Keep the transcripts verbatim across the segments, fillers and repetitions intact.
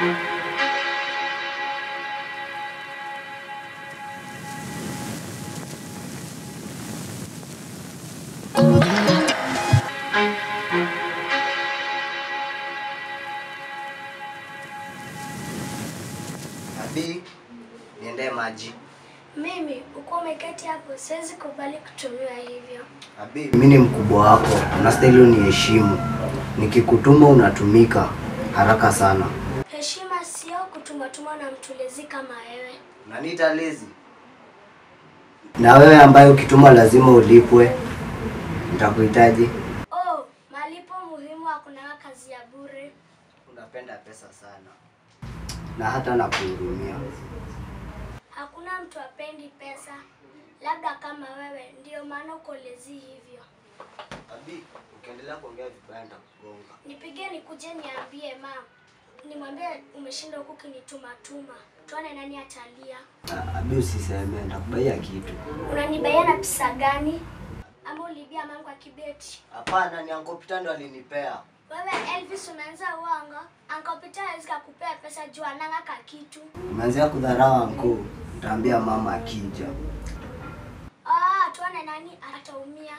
Abi, niende maji. Mimi, uko umeketi hapo, siwezi kubali kutumiwa hivyo. Abi, mimi ni mkubwa wako, unastahili uniheshimu. Nikikutuma unatumika haraka sana. Heshima sio kutuma tuma na mtu lazy kama wewe. Unaniita lazy? Na wewe ambaye ukituma lazima ulipwe. Nitakuhitaji. Oh, malipo muhimu, hakuna kazi ya bure. Unapenda pesa sana. Na hata nakuhurumia. Hakuna mtu apendi pesa. Labda kama wewe, ndio maana uko lazy hivyo. Abi, ukiendelea kuongea vibaya nitakugonga. Nipige nikuje niambie mama. Nimwambie umeshinda huku kinituma tuma. Tuone nani atalia. Abi, usiseme, nitakubaia kitu. Unanibaia na pesa gani? Ama ulibia mangu akibeti? Hapana, ni Uncle Peter ndo alinipea. Wewe Elvis unaanza uongo. Uncle Peter hawezi kukupea pesa juu Hananga Kakitu. Umeanza kudharau Uncle. Nitaambia mama akija. Ah, tuone nani ataumia.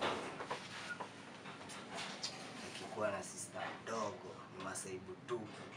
Nikikuwa na sister dogo ni masaibu tu.